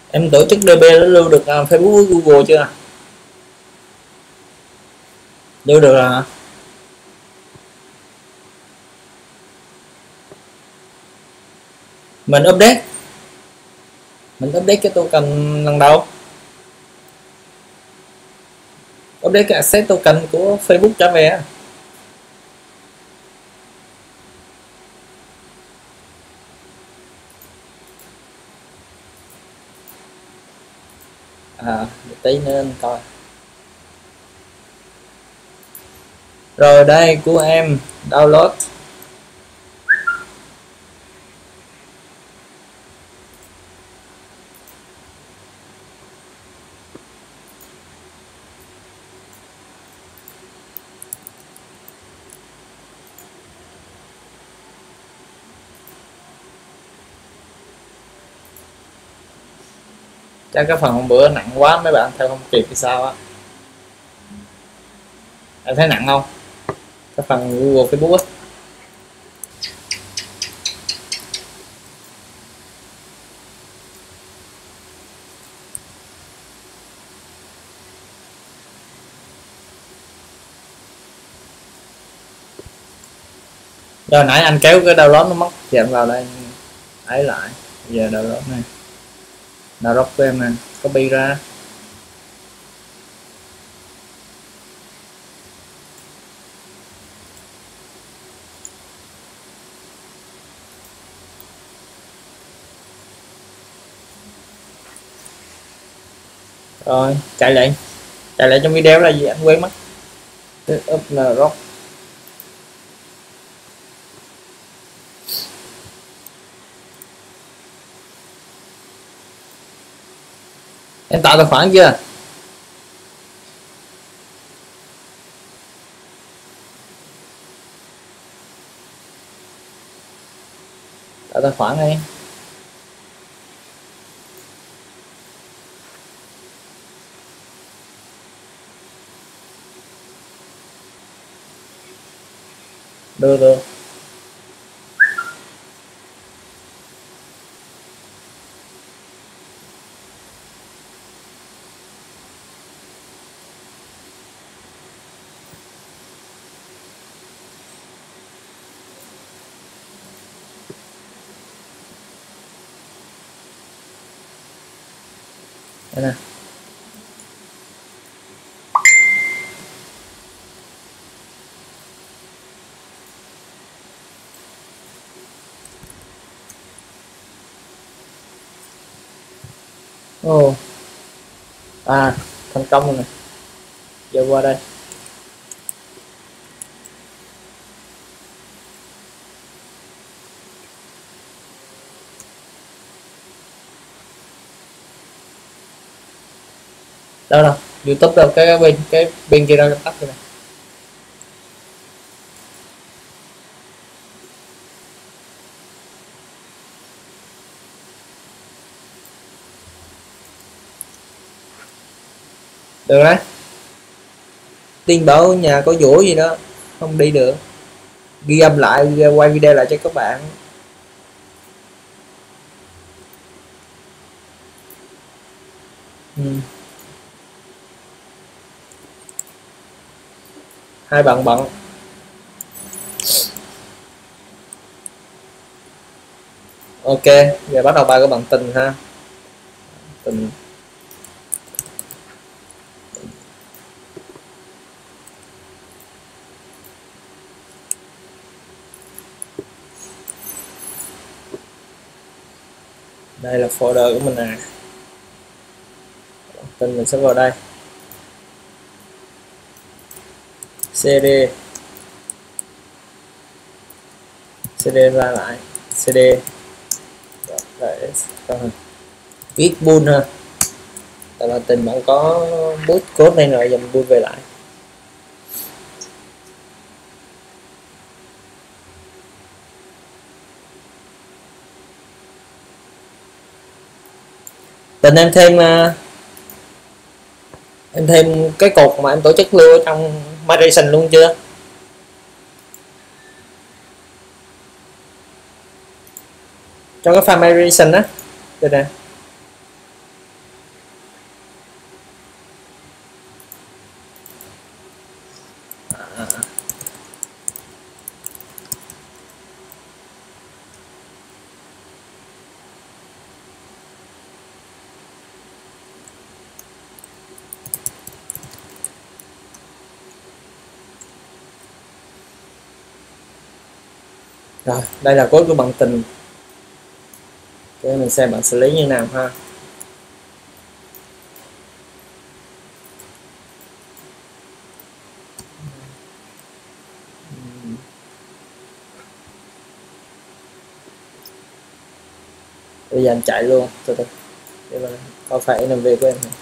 Em tổ chức DB đã lưu được Facebook với Google chưa? Lưu được rồi hả? Mình update cái token lần đầu, update cái access token của Facebook trả về. Một tí nữa anh coi. Rồi đây của em download. Chắc cái phần hôm bữa nặng quá mấy bạn theo không kịp thì sao á. Em thấy nặng không? Cái phần Google Facebook á. Rồi nãy anh kéo cái download nó mất, giờ em vào đây ấy lại, giờ download này, download của em nè, copy ra. Rồi chạy lại trong video là gì anh quên mất. Up là rock. Em tạo tài khoản chưa? Tạo tài khoản đi. Được. Đây nè. Ồ. Thành công rồi nè. Giờ qua đây. Đâu YouTube đâu, cái bên kia đâu, tắt rồi này. Được đấy. Tiên bảo nhà có dỗ gì đó không đi được, ghi âm lại, quay video lại cho các bạn. Hai bạn bận. Ok, giờ bắt đầu bài của bạn Tình ha. Tình. Đây là folder của mình nè. Tình mình sẽ vào đây. CD ra lại, CD viết bull ha. Tại là Tình bạn có boot code này rồi, dùm boot về lại. Tình em thêm cái cột mà em tổ chức lưu ở trong migration luôn chưa? Trong cái file migration á, đây nè. Rồi đây là code của bạn Tình. Để mình xem bạn xử lý như nào ha. Bây giờ anh chạy luôn từ từ để mà có phải NV của em không?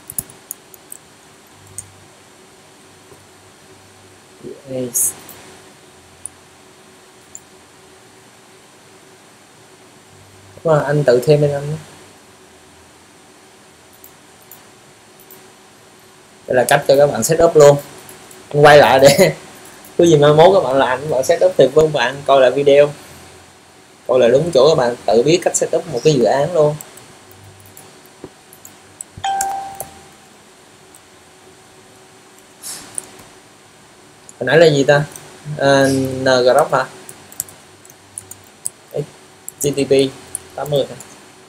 Yes. Đúng rồi, anh tự thêm bên anh. Đây là cách cho các bạn setup luôn. Anh quay lại để có gì mai mốt các bạn làm, các bạn setup thì với bạn coi lại video, coi là đúng chỗ các bạn tự biết cách setup một cái dự án luôn. Hồi nãy là gì ta? Ngrok hả? HTTP 80 hả?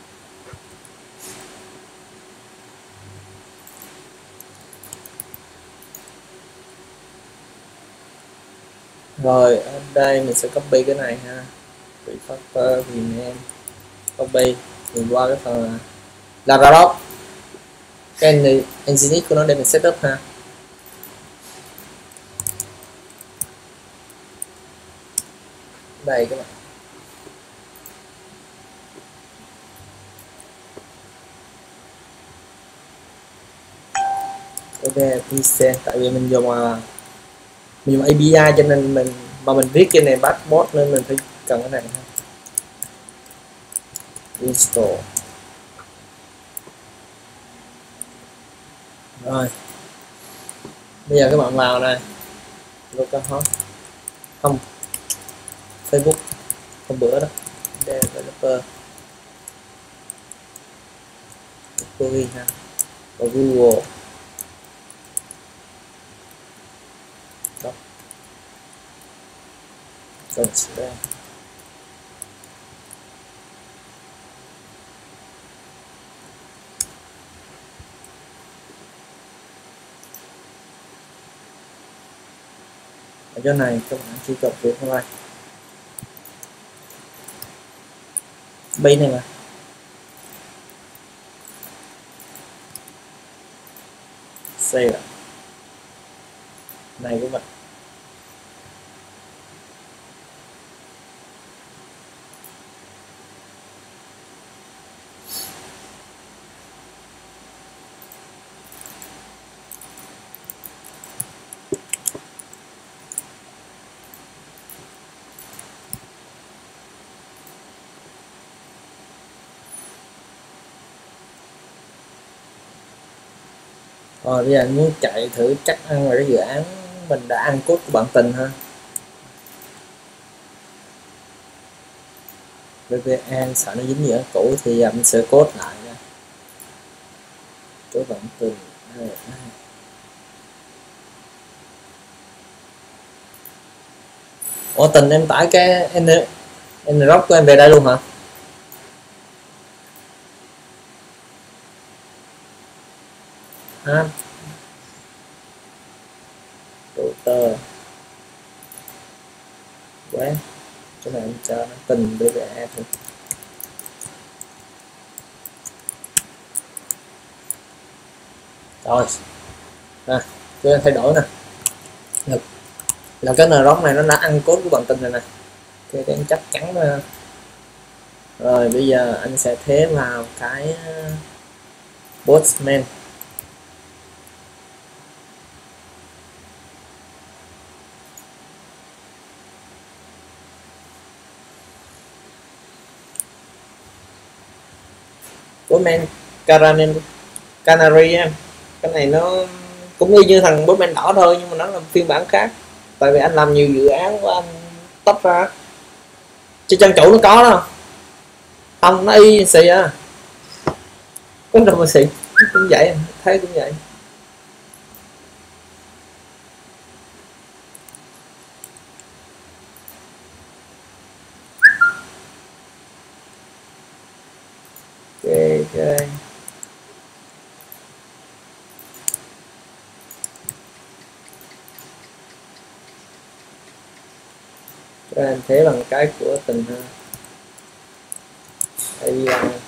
Rồi ở đây mình sẽ copy cái này ha, refactor rename, copy mình qua cái phần là Ngrok, cái engine của nó để mình setup ha. Đây các bạn, ok PC, tại vì mình dùng API cho nên mình viết cái này passport nên mình phải cần cái này ha. Install. Rồi bây giờ các bạn vào đây, localhost không, Facebook hôm bữa đó, developer Google ha, và Google đó, đây. Ở chỗ này các bạn truy cập việc online bên này mà save này các bạn. Rồi bây giờ anh muốn chạy thử chắc ăn là cái dự án mình đã ăn code của bạn Tình ha. VPN sợ nó dính gì ở cũ thì mình sẽ code lại nha. Của bạn Tình Ủa Tình em tải cái Ngrok của em về đây luôn hả? Ha, router quán cái này em cho nó Tình BBA thôi. Rồi cứ thay đổi nè, là cái Ngrok này nó đã ăn code của bạn Tình rồi nè, cái em chắc chắn ra. Rồi bây giờ anh sẽ thế vào cái Postman. Postman Canary em, cái này nó cũng y như thằng Postman đỏ thôi nhưng mà nó là phiên bản khác, tại vì anh làm nhiều dự án của anh tách ra chứ chân chủ nó có đâu không, nó y xì à, có đâu mà xì, cũng vậy, thấy cũng vậy. Okay. Anh thế bằng cái của từng API.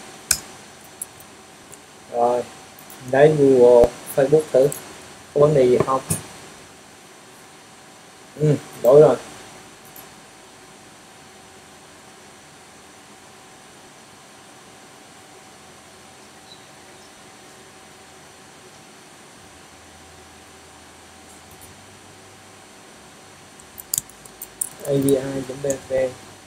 Rồi đấy, Google, Facebook thử có vấn đề gì không. Đổi rồi. API.php.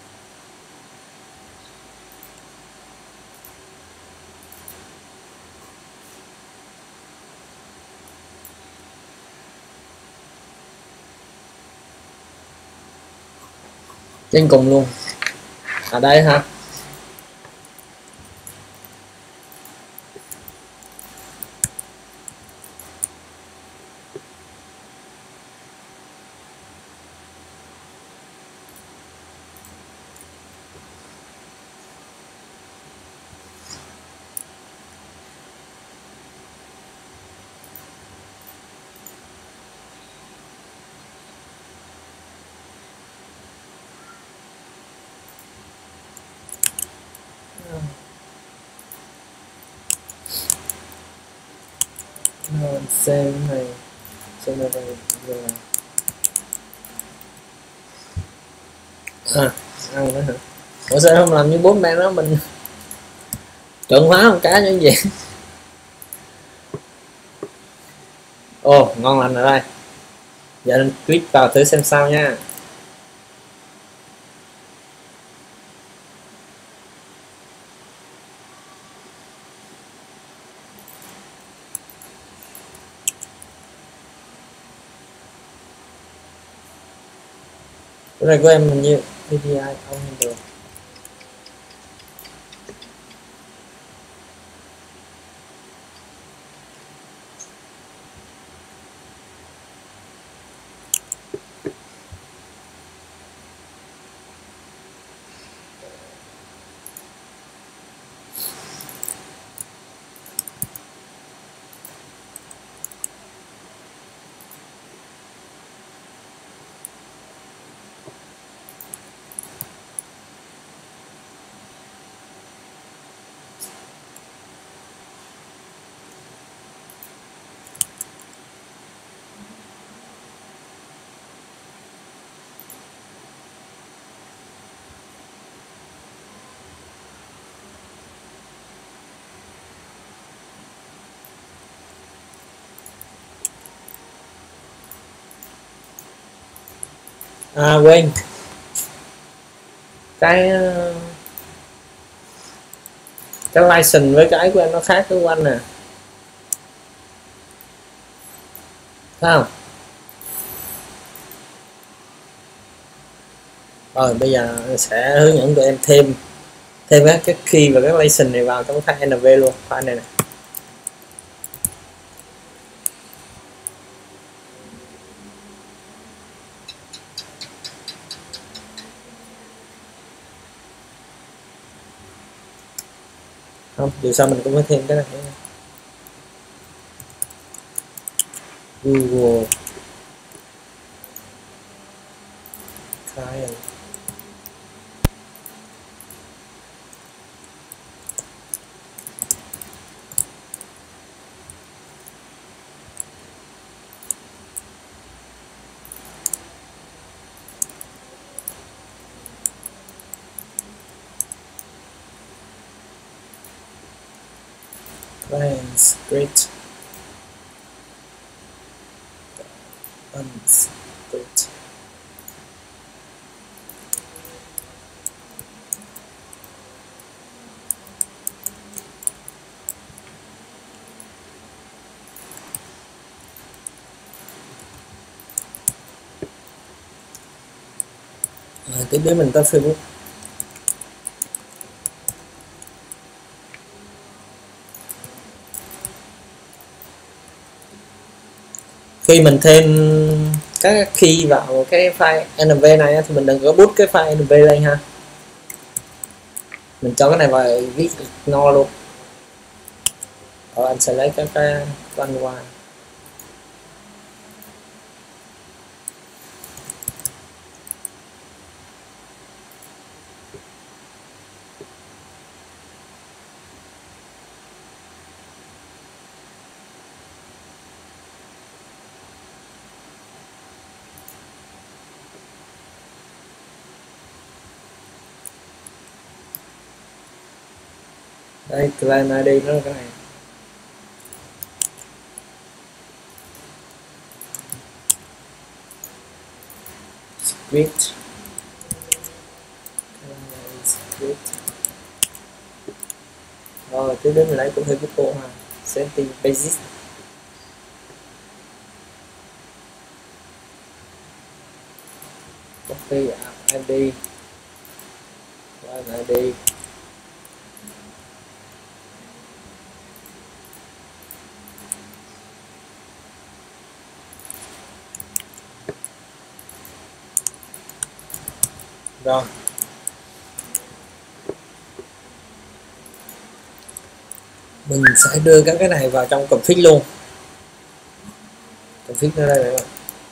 Trên cùng luôn. À đây hả? Xem này, xem này rồi. Ăn nữa hả? Ủa sao không làm như bố mẹ đó, mình trộn hóa một cái như vậy. Ồ, ngon lành rồi đây. Giờ mình click vào thử xem sao nha. Cái này của em hình như API không được. À quên, cái license với cái của anh nó khác với của anh nè, thấy không? Rồi bây giờ sẽ hướng dẫn tụi em thêm các cái key và các license này vào trong file NV luôn, file này nè. Không, dù sao mình cũng phải thêm cái này. Google Client. Client script. Unscript. Tiếp đến mình tới Facebook. Khi mình thêm các key vào cái file NV này thì mình đừng có bút cái file NV lên ha, mình cho cái này vào viết ignore luôn. Rồi anh sẽ lấy cái văn qua. Đây claim ID nó là cái này. Script. Script. Rồi tiếp đến mình lấy cũng hơi Google ha. Setting basic. Copy app ID. Claim ID. Rồi mình sẽ đưa các cái này vào trong config luôn. Config ở đây các bạn.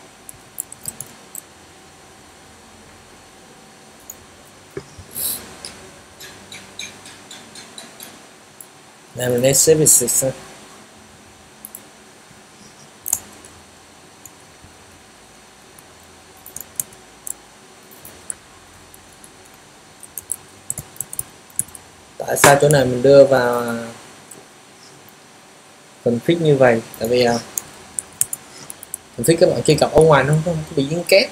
Này mình lấy services. Tại sao chỗ này mình đưa vào config như vậy? Tại vì config các bạn truy cập ở ngoài nó không có bị dính két.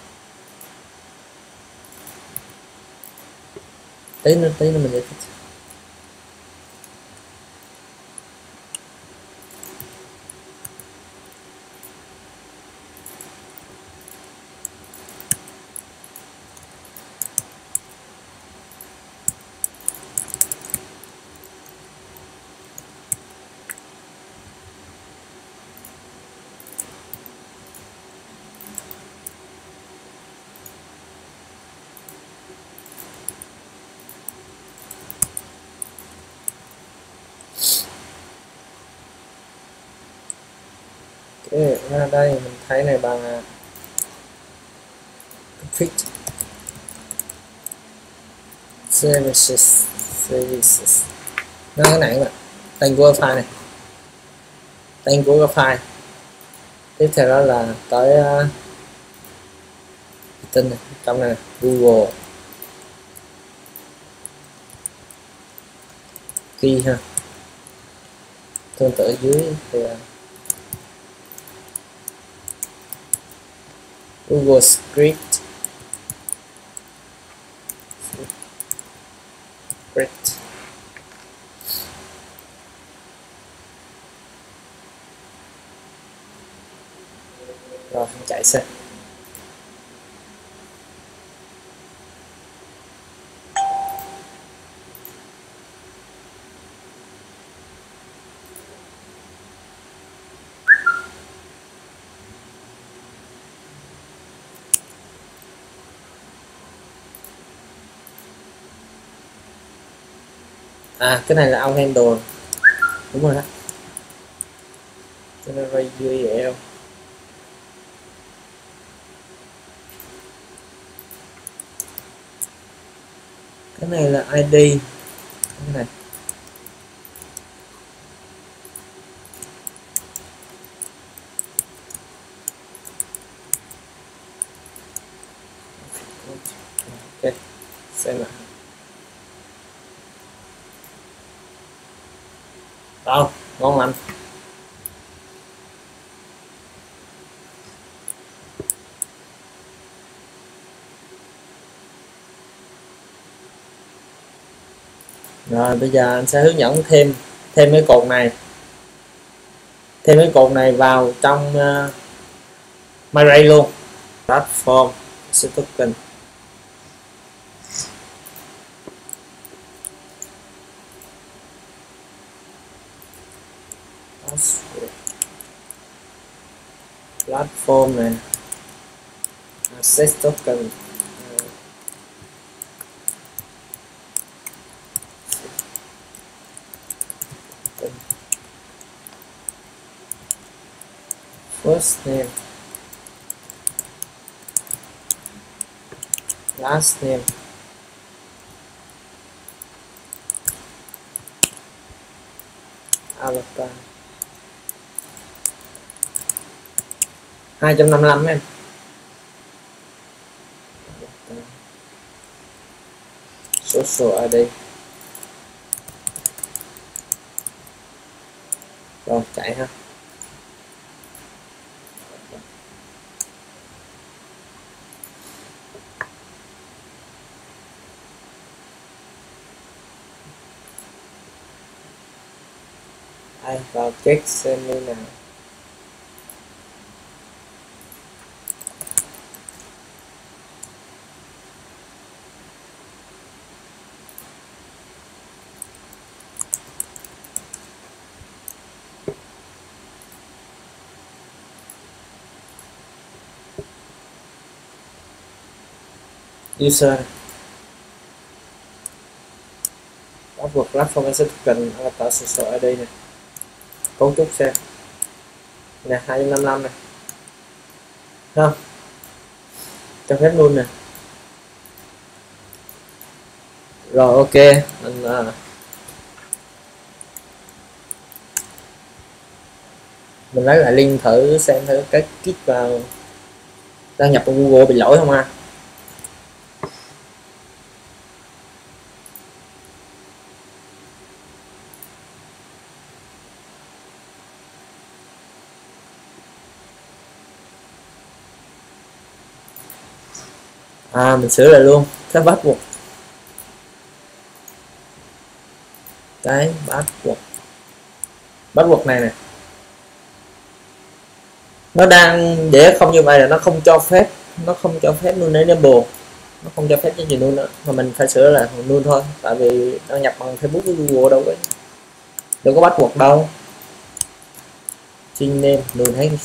Tí nữa mình giải thích. Ra đây mình thấy này bằng config services nó cái này mà tên của file này, tên của cái file. Tiếp theo đó là tới tên này, trong này Google key ha. Tương tự ở dưới thì Google Script. Rồi chạy xem. Cái này là out handle, đúng rồi đó. Generate URL. Cái này là ID. Cái này ok, xem nào. Đâu, ngon lành. Rồi bây giờ anh sẽ hướng dẫn thêm cái cột này. Thêm cái cột này vào trong MyRay luôn. Platform set token. Platform này. Set token. First name, last name, avatar 255 em. Social ID Rồi chạy ha. Ai vào check xem như nào. User password platform sẽ cần avatar social ID này, cấu trúc xem nè 255 này không cho phép luôn nè. Rồi ok mình lấy lại link thử xem thử cái kích vào đăng nhập vào Google bị lỗi không ha. Mình sửa lại luôn cái password, cái password này nè, nó đang để không như vậy là nó không cho phép, nó không cho phép luôn enable, nó không cho phép cái gì luôn nữa, mà mình phải sửa là luôn thôi, tại vì đăng nhập bằng Facebook với Google đâu có password đâu. String name luôn hết,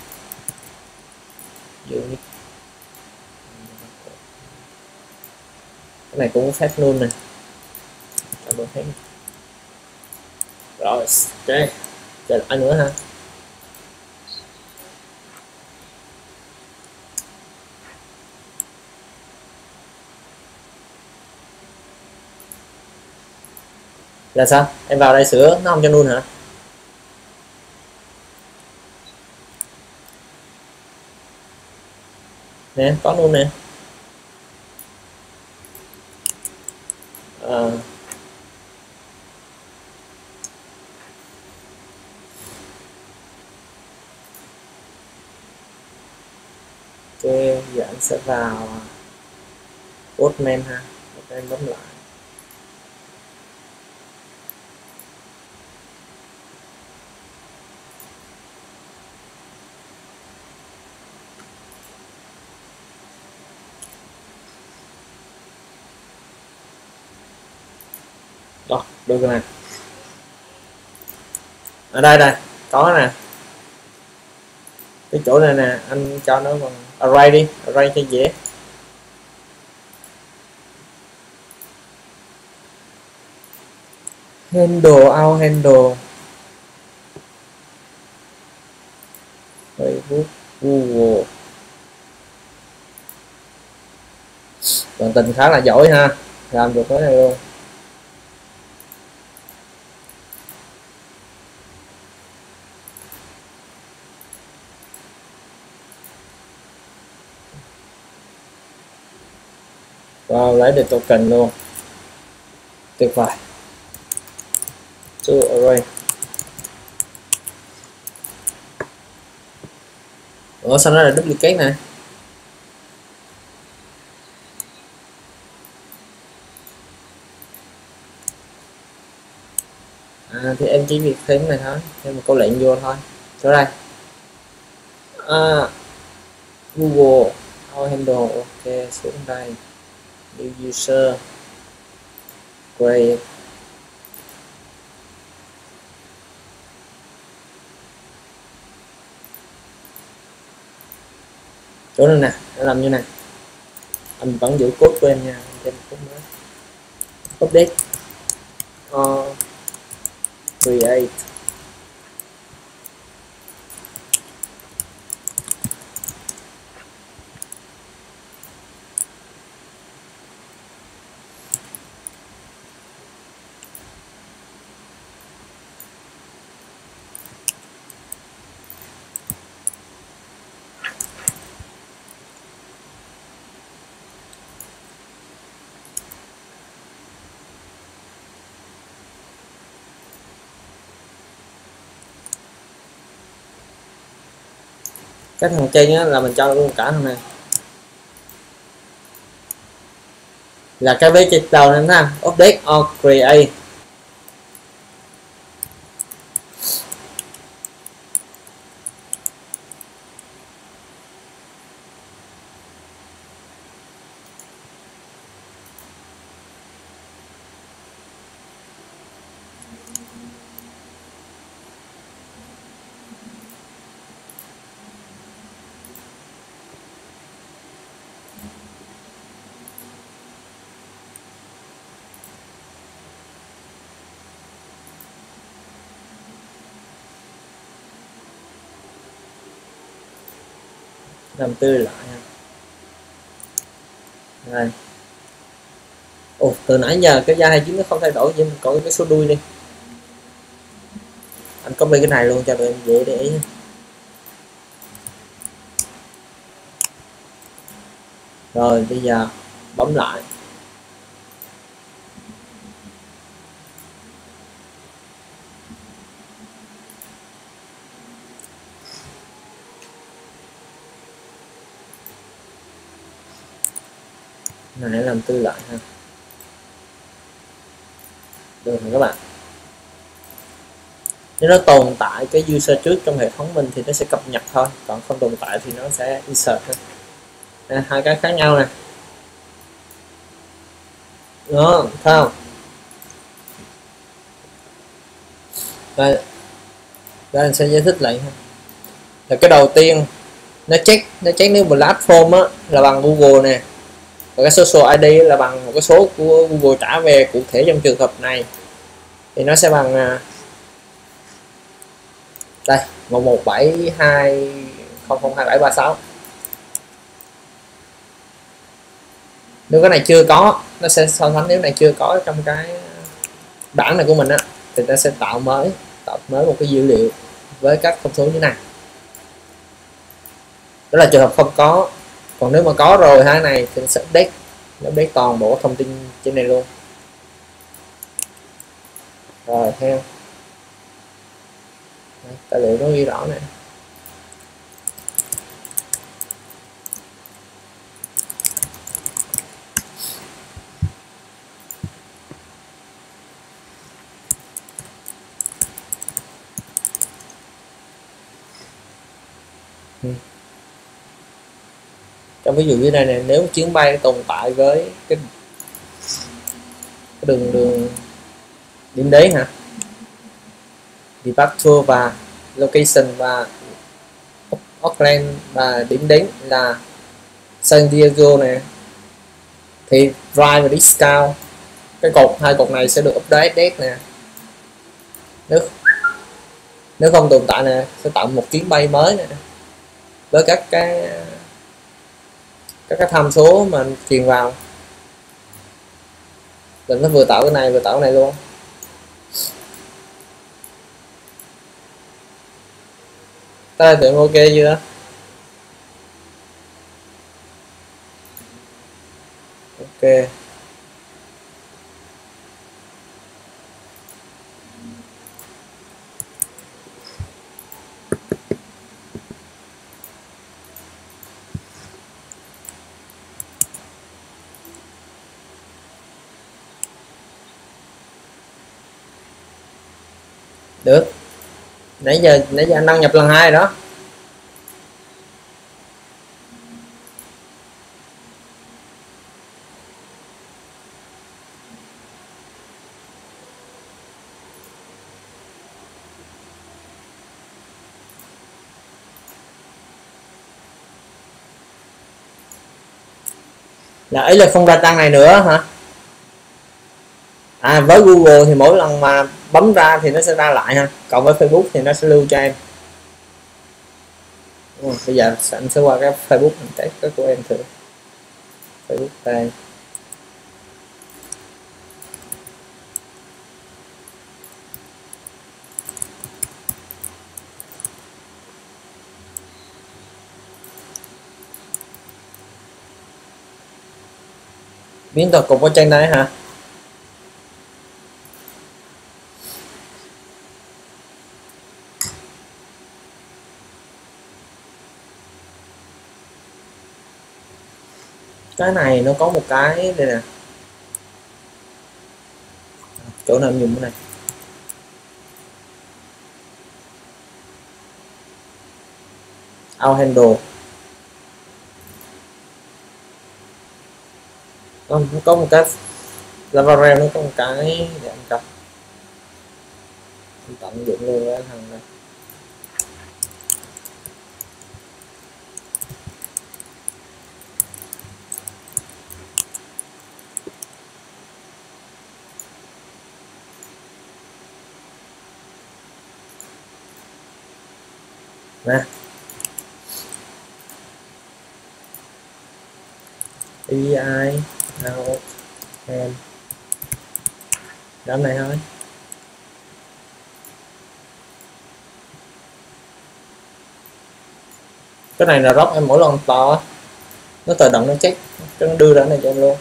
cái này cũng phép luôn nè, luôn hết. Rồi ok, chờ lại nữa ha. Là sao em vào đây sửa nó không cho luôn hả? Nè có luôn nè. Ok, giờ anh sẽ vào Postman ha, em bấm lại. Đó, được rồi nè. Ở đây có nè. Cái chỗ này nè, anh cho nó bằng array đi, array cho dễ. Handle, out handle. Facebook, Google. Bạn Tình khá là giỏi ha, làm được cái này luôn. Wow, lấy được token luôn, tuyệt vời. To array. Ủa sao nó là duplicate này? Thì em chỉ việc thêm này thôi, thêm một câu lệnh vô thôi. Chỗ đây Google Our handle, ok, xuống đây new user create. Chỗ này nè, em làm như này, anh vẫn giữ code của em nha, thêm code mới update create. cái thằng trên á là mình cho luôn cả thằng này là cái vế trên đầu nên ha, update or create. Làm tươi lại ha. Rồi. Ồ, từ nãy giờ cái da 29 nó không thay đổi, vậy mình coi cái số đuôi đi. Anh copy cái này luôn cho tụi em dễ để ý. Rồi bây giờ bấm lại. Này làm tươi lại ha. Được rồi các bạn. Nếu nó tồn tại cái user trước trong hệ thống mình thì nó sẽ cập nhật thôi, còn không tồn tại thì nó sẽ insert thôi. Hai cái khác nhau nè, đó thấy không? Đây anh sẽ giải thích lại ha. Là cái đầu tiên nó check nếu platform á là bằng Google nè, và cái social ID là bằng một cái số của Google trả về cụ thể. Trong trường hợp này thì nó sẽ bằng đây 11720022736. Nếu cái này chưa có, nó sẽ so sánh nếu này chưa có trong cái bảng này của mình á, thì ta sẽ tạo mới một cái dữ liệu với các thông số như này. Đó là trường hợp không có. Còn nếu mà có rồi hai này thì nó sẽ update toàn bộ thông tin trên này luôn. Rồi theo tài liệu nó ghi rõ này. Trong ví dụ như này này, nếu chuyến bay tồn tại với cái đường điểm đến hả, departure và location và Auckland và điểm đến là San Diego này, thì drive và discount cái hai cột này sẽ được update nè. Nếu không tồn tại nè, sẽ tạo một chuyến bay mới nè với các cái tham số mà truyền vào. Rồi nó vừa tạo cái này vừa tạo cái này luôn. Ta tưởng ok chưa? Ok. Được. Nãy giờ anh đăng nhập lần 2 đó. Là ấy là không ra trang này nữa hả? À, với Google thì mỗi lần mà bấm ra thì nó sẽ ra lại ha, còn với Facebook thì nó sẽ lưu cho em. Bây giờ anh sẽ qua cái Facebook mình test cái của em thử. Facebook đây. Biến toàn cục ở trên đây hả? Cái này nó có một cái đây nè, chỗ nào em dùng cái này, out handle nó có một cái lava rail, nó có một cái để anh cầm, em tận dụng luôn cái thằng này. Nè API out and đám này thôi. Cái này là rock em mỗi lần to nó tự động nó check, nó đưa ra này cho em luôn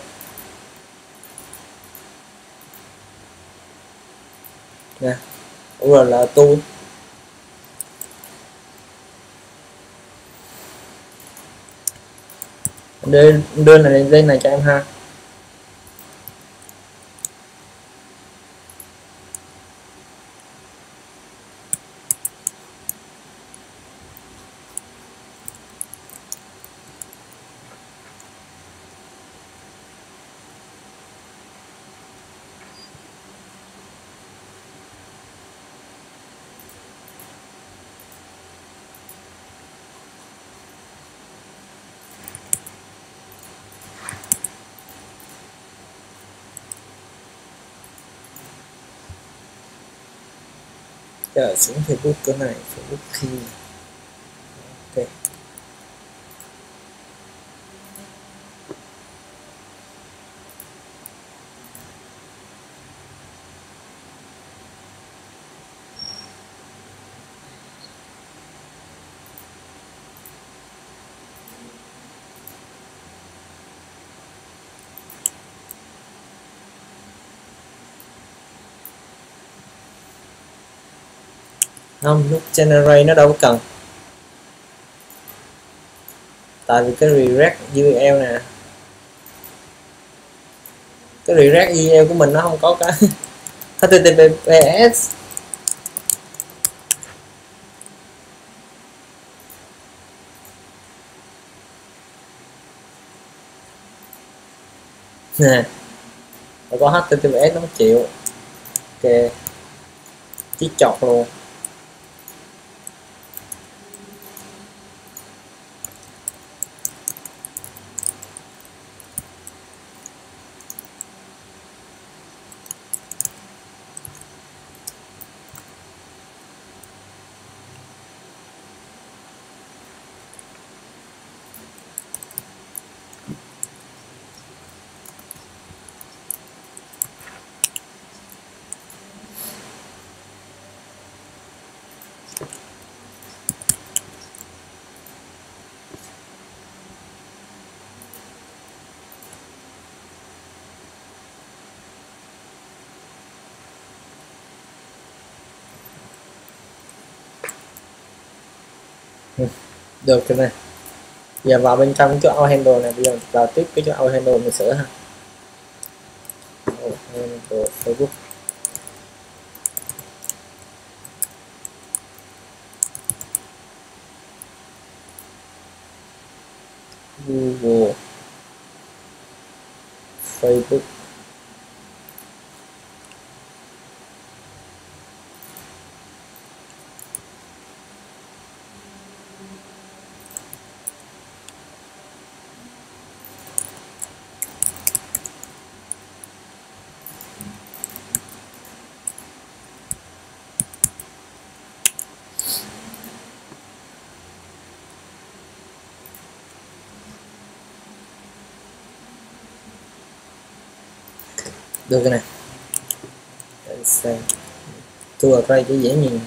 nè. URL là tu đưa này lên này cho em ha. Chờ xuống Facebook cái này, Facebook khi ok. Không, lúc generate nó đâu có cần, tại vì cái redirect URL nè, cái redirect URL của mình nó không có cái HTTPS nè, phải có HTTPS nó mới chịu. Ok, chí chọt luôn. Được cái này. Giờ vào bên trong chỗ out handle này, bây giờ vào tiếp cái chỗ out handle mình sửa ha. Out handle Facebook. Google, Facebook. Được cái này. Để xem. Tour array chỉ dễ nhìn.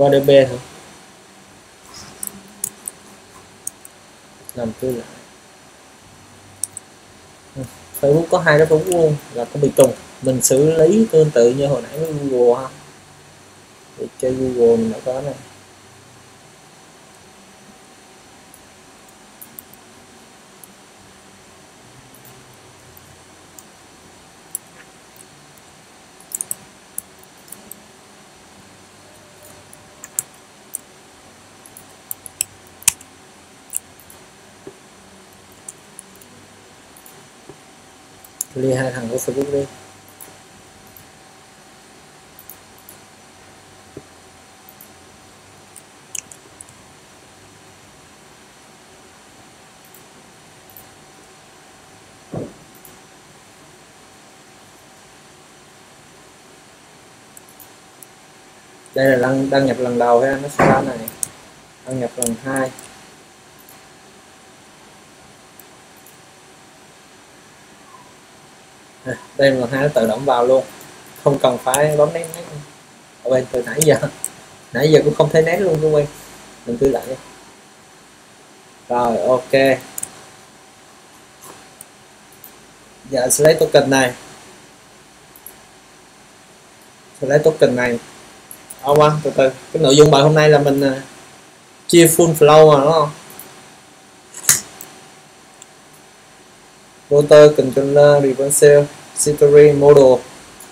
qua DB hả? Làm cứ lại. Facebook có hai cái Facebook luôn là có bị trùng, mình xử lý tương tự như hồi nãy với Google ha. Thì chơi Google mình đã có này. Lia hai thằng của Facebook đi. Đây là đăng nhập lần đầu ha, nó sẽ ra này. Đăng nhập lần 2. Đây là 2 nó tự động vào luôn, không cần phải bấm nét. Ở bên từ nãy giờ cũng không thấy nét luôn các bạn. Mình cứ lại. Rồi ok. Giờ sẽ lấy token này. Sẽ lấy token này. Từ từ. Cái nội dung bài hôm nay là mình chia full flow mà đúng không? Router controller repository model.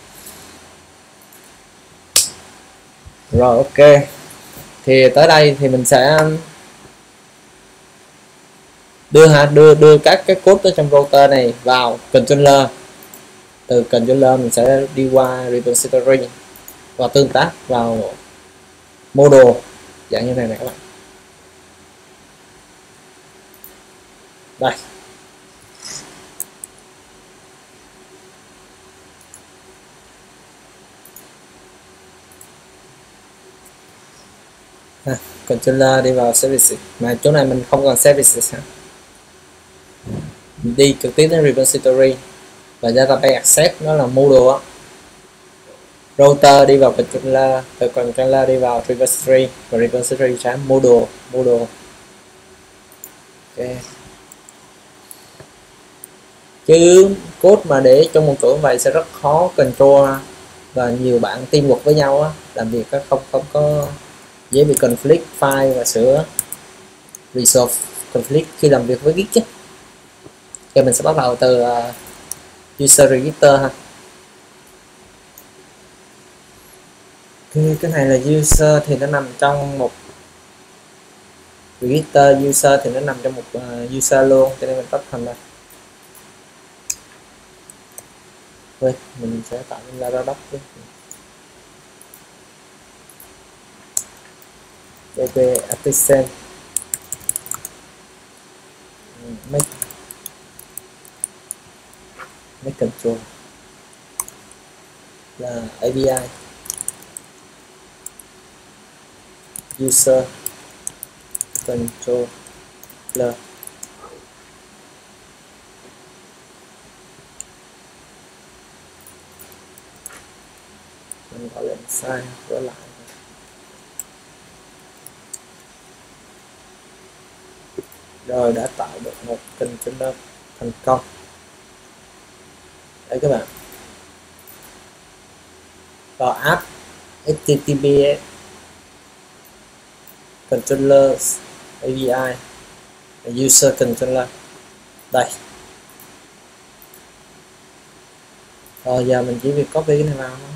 Rồi ok. Thì tới đây thì mình sẽ đưa các cái code ở trong router này vào controller. Từ controller mình sẽ đi qua repository và tương tác vào model dạng như này các bạn. Đây. Controller đi vào services, mà chỗ này mình không cần services ha. Mình đi trực tiếp đến repository và database access nó là module á. Router đi vào controller, từ controller đi vào repository và repository chấm module. Ok. Chứ code mà để trong một chỗ vậy sẽ rất khó control và nhiều bạn teamwork với nhau á, làm việc không có dễ bị conflict file và sửa resolve conflict khi làm việc với Git chứ. Thì mình sẽ bắt đầu từ user register ha. Cái này là user thì nó nằm trong một register, user thì nó nằm trong một user luôn, cho nên mình tách thành này. Vậy mình sẽ tạo ra Laradoc chứ. DB artisan make control là API user controller. Mình gọi lệnh sai trở lại. Rồi đã tạo được một container thành công. Đấy các bạn. Vào app HTTPS controllers API user controller. Đây. Rồi giờ mình chỉ việc copy cái này vào thôi.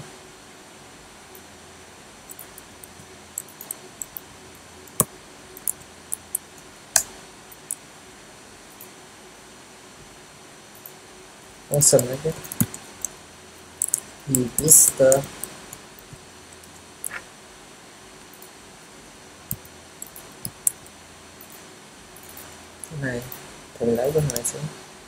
Function đấy chứ. Register. Cái này thì mình lấy cái này xuống.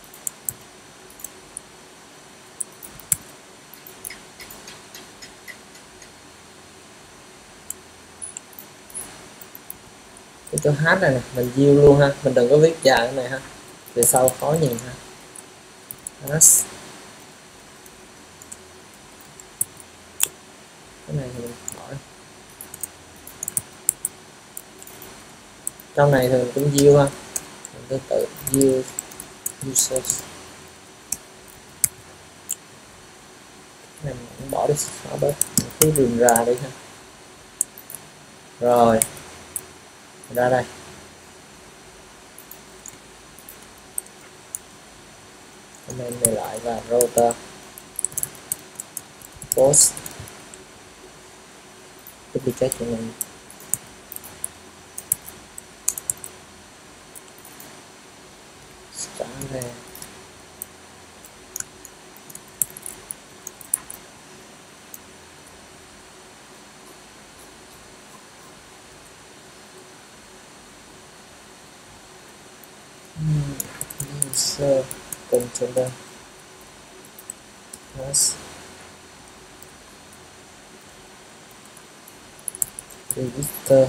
Cái chỗ h này nè, mình view luôn ha, mình đừng có viết dài cái này ha, về sau khó nhìn ha. H. Cái này thì mình bỏ. Trong này thường cũng yield ha, tương tự yield users. Này mình cũng bỏ đi, xóa bớt cái rườm ra đi ha. Rồi ra đây, comment này lại và router post duplicate cho mình. Xóa ra. User controller plus register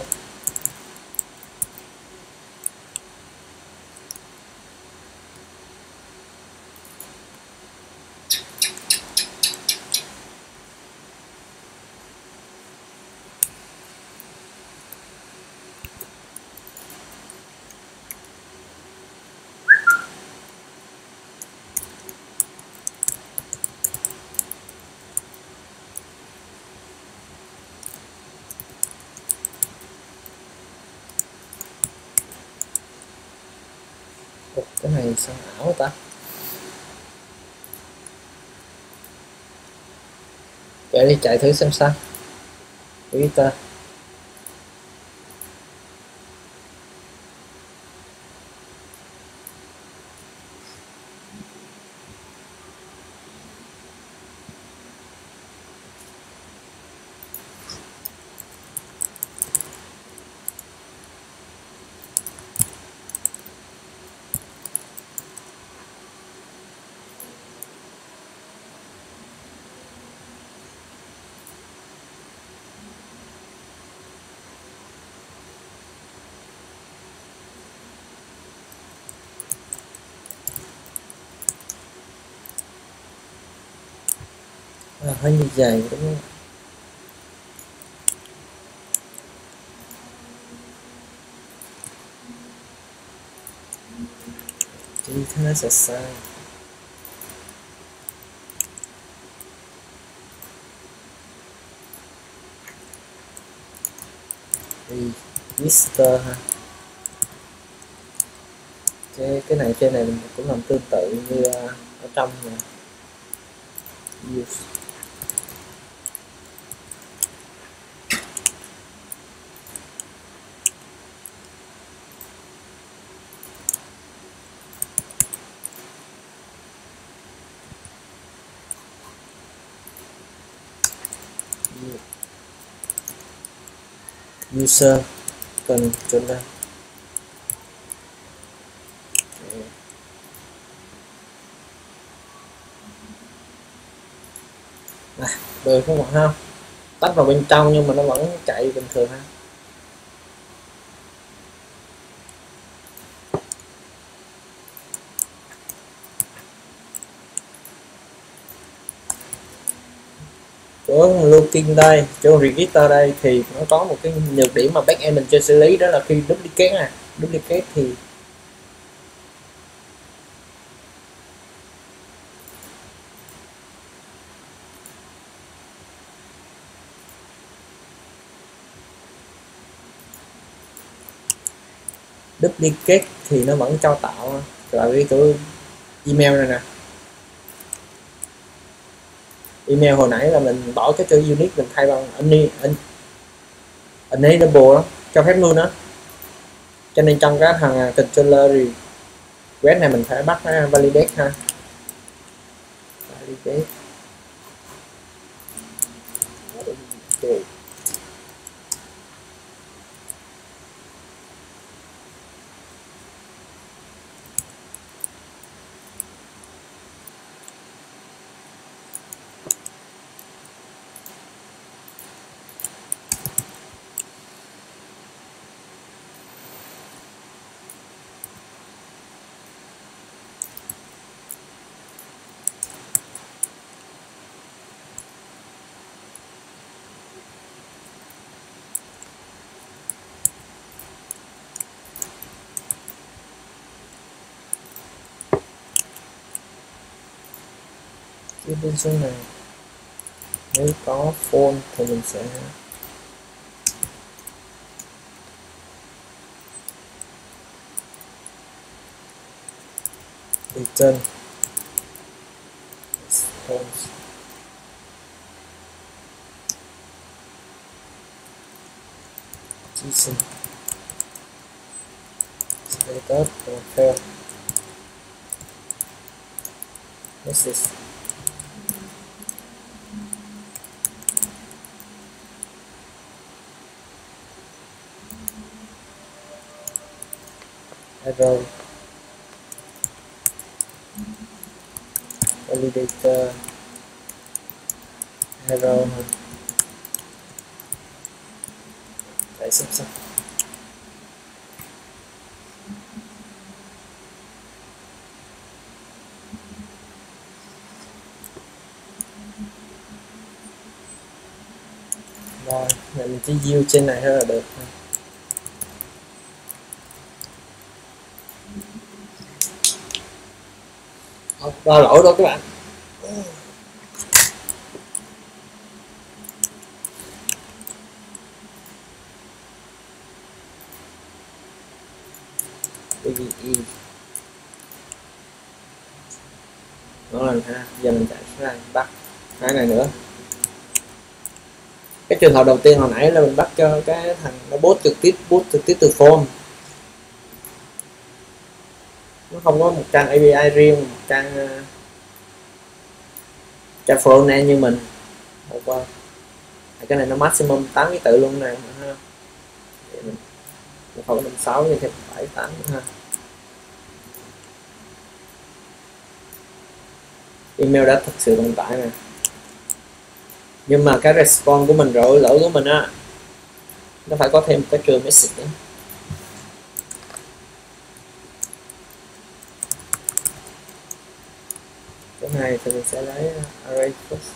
cái này sao ảo ta, chạy đi chạy thử xem sao. Twitter hơi như vậy đúng không? Thì thế nó sẽ sai. Register ha. Cái này trên này mình cũng làm tương tự như ở trong này. Use. User controller. Được không bạn ha, tắt vào bên trong nhưng mà nó vẫn chạy bình thường ha. Chỗ looking đây, chỗ register đây thì nó có một cái nhược điểm mà backend mình chưa xử lý, đó là khi duplicate thì nó vẫn cho tạo lại cái chỗ email này nè. Email hồi nãy là mình bỏ cái chữ unique mình thay bằng enable đó, cho phép luôn đó, cho nên trong cái thằng controller request này mình phải bắt nó validate ha. Validate. Okay. Tiếp đến số này, nếu có phone thì mình sẽ return response JSON status fail message error validator error để sắp rồi mình chỉ view trên này thôi là được. Ra lỗi đó các bạn. PVE nó là ha, giờ mình chạy xuống đây bắt cái này nữa. Cái trường hợp đầu tiên hồi nãy là mình bắt cho cái thằng nó bot trực tiếp từ phone, nó không có một trang API riêng, một trang frontend như mình. Cái này nó maximum 8 ký tự luôn này ha. Mình 6 nhân thêm 7 8 ha. Email đã thực sự tồn tại nè, nhưng mà cái response của mình rồi, lỗi của mình á, nó phải có thêm cái trường message nữa. Cái này thì mình sẽ lấy array first.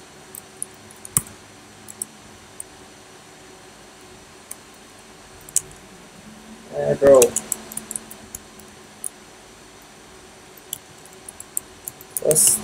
Arrow first.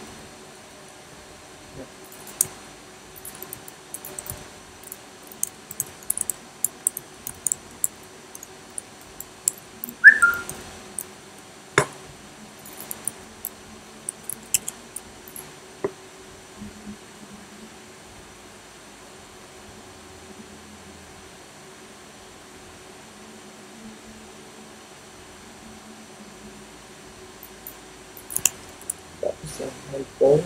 Hay 4.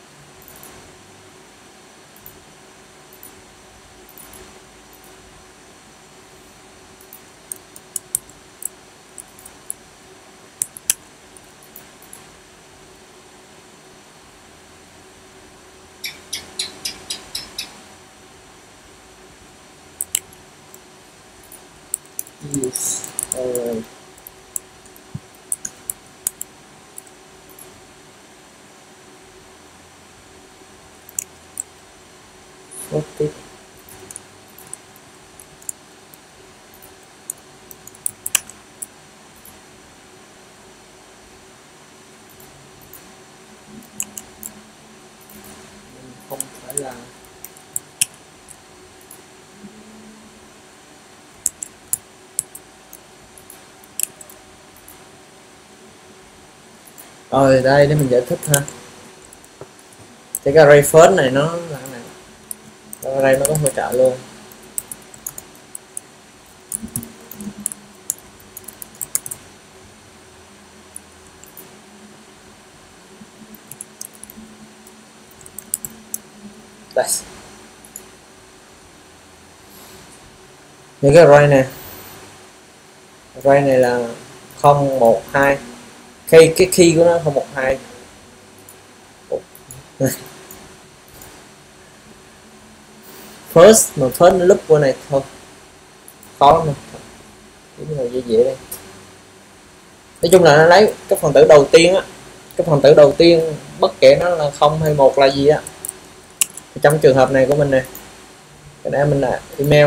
Yes, alright. What the không phải là rồi đây để mình giải thích ha. Thì cái array first này nó là cái này, array nó có hỗ trợ luôn. Đây. Những cái array này là 0 1 2, cái key của nó 0 1 2. First mà first nó lúc qua này thôi khó mà cái này dễ đây. Nói chung là nó lấy cái phần tử đầu tiên á, cái phần tử đầu tiên bất kể nó là 0 hay 1 là gì á. Trong trường hợp này của mình nè, cái này mình là email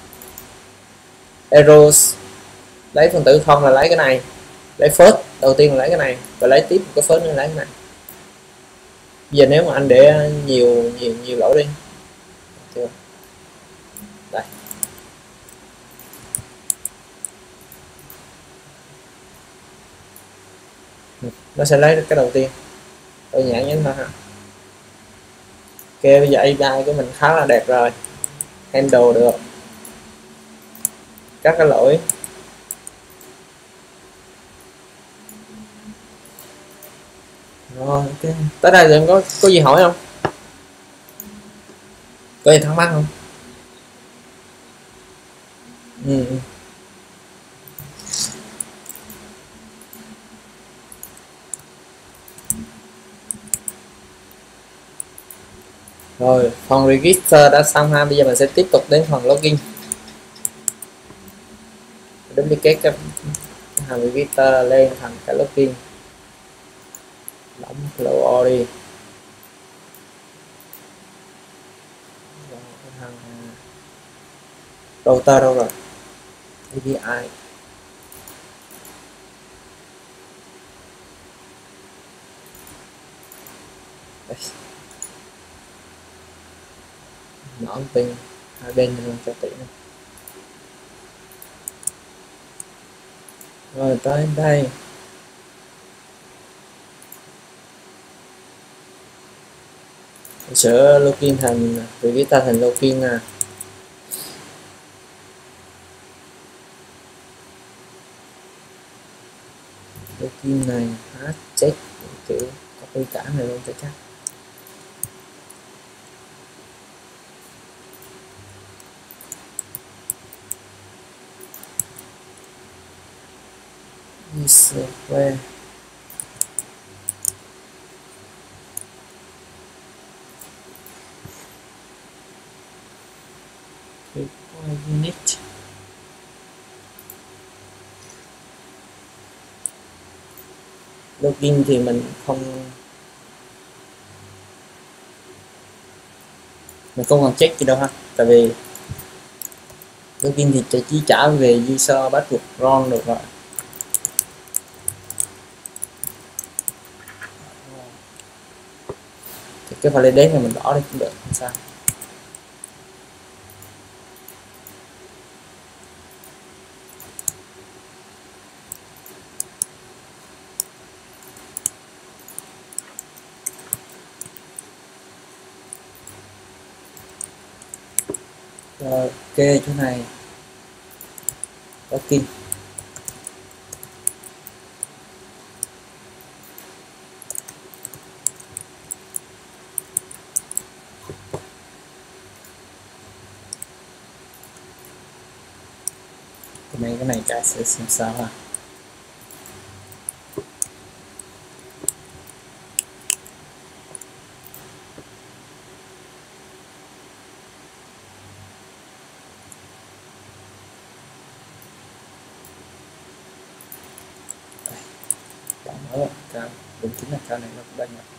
errors, lấy phần tử 0 là lấy cái này, lấy first đầu tiên là lấy cái này, và lấy tiếp một cái first nữa lấy cái này. Giờ nếu mà anh để nhiều lỗi đi chưa? Đây, nó sẽ lấy cái đầu tiên, tôi nhãn nhấn vào ha. Ok, bây giờ API của mình khá là đẹp rồi, handle được các cái lỗi. Rồi ok, tới đây thì em có gì hỏi không, có gì thắc mắc không? Ừ. Rồi phần register đã xong ha, bây giờ mình sẽ tiếp tục đến phần login. Duplicate cái hàm register lên thành cái login, đóng flow đi. Thằng router đâu rồi, API mở pin hai bên luôn cho tiện. Rồi tới đây sửa login thành register thành login nè. Login này check kiểu copy cả này luôn cho chắc. Software unit login thì mình không còn check gì đâu ha, tại vì login thì chỉ trả về user password wrong được rồi. Thì cái validate này mình bỏ đi cũng được, không sao. Rồi, ok chỗ này login cái này cả sẽ xem sao ha. Bạn mở cao đúng chính là cao này nó cũng đang nhập.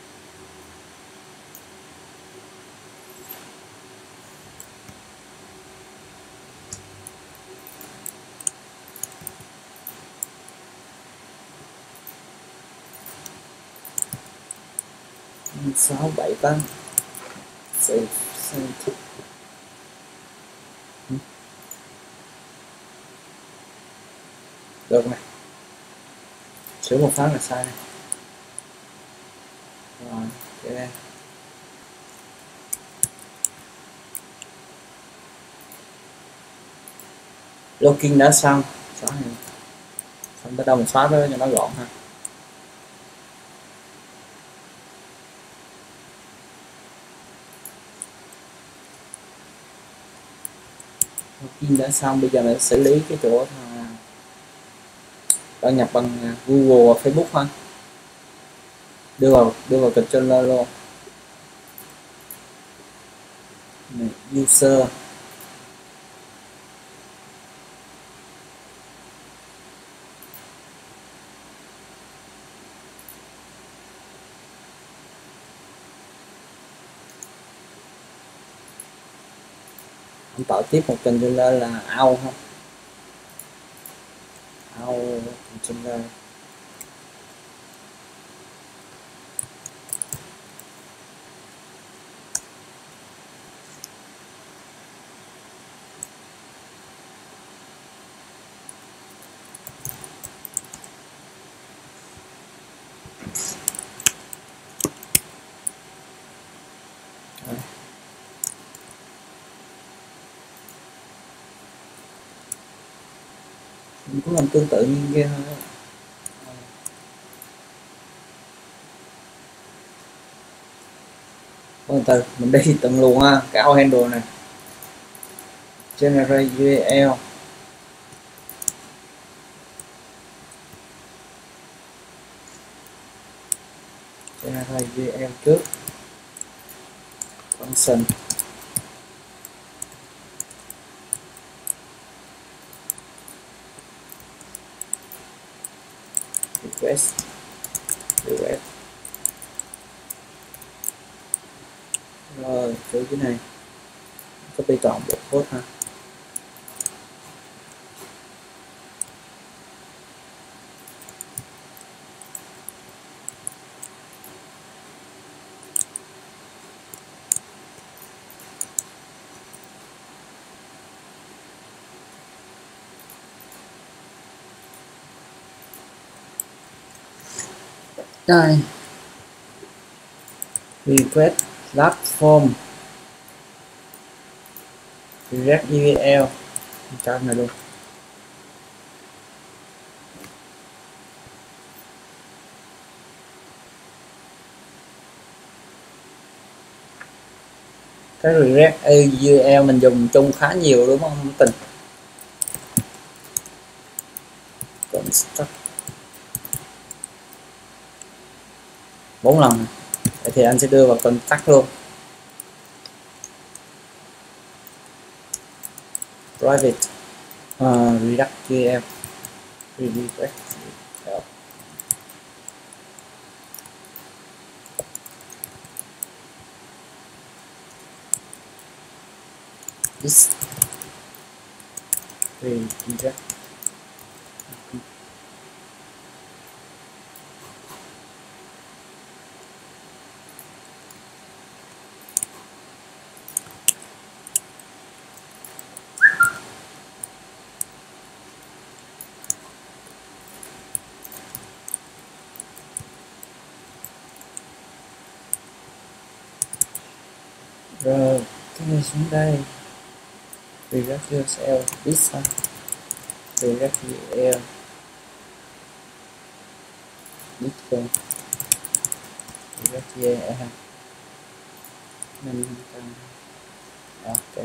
Sáu bảy tám save được này, sửa một phát là sai này. Rồi cái đây login đã xong, xóa này xong bắt đầu mình xóa nó cho nó gọn ha. Login đã xong, bây giờ mình xử lý cái chỗ đăng nhập bằng Google và Facebook ha, đưa vào controller luôn này, user anh tạo tiếp một controller là out ha, out controller Mình cũng làm tương tự như kia thôi. Từ mình đi từng luôn ha, cái ao handle này, generate URL, generate URL trước, function request request rồi từ cái này copy toàn bộ code ha. Đây request platform direct URL trong này luôn. Cái React URL mình dùng chung khá nhiều đúng không Tình? Construct 4 lần. Vậy thì anh sẽ đưa vào contact luôn. Private React URL redirect this redirect rồi cái này xuống đây redirect URL this redirect URL this one redirect URL mình ok.